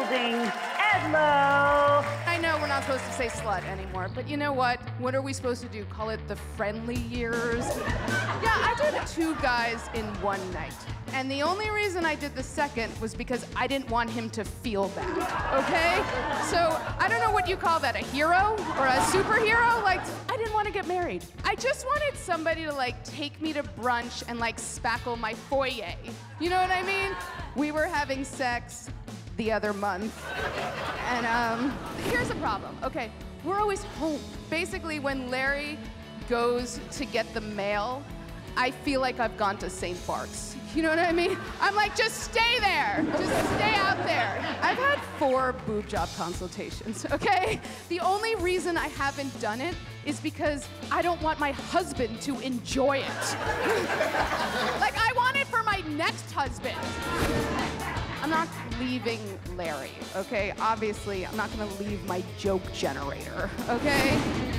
introducing Edlo. I know we're not supposed to say slut anymore, but you know what? What are we supposed to do? Call it the friendly years? Yeah, I did 2 guys in one night. And the only reason I did the second was because I didn't want him to feel bad, okay? So, I don't know what you call that, a hero or a superhero? Like, I didn't want to get married. I just wanted somebody to, like, take me to brunch and, like, spackle my foyer. You know what I mean? We were having sex the other month. And, here's the problem, okay? We're always home. Basically, when Larry goes to get the mail, I feel like I've gone to St. Bart's. You know what I mean? I'm like, just stay there. Just stay out there. I've had 4 boob job consultations, okay? The only reason I haven't done it is because I don't want my husband to enjoy it. Like, I want it for my next husband. I'm not leaving Larry, okay? Obviously, I'm not gonna leave my joke generator, okay?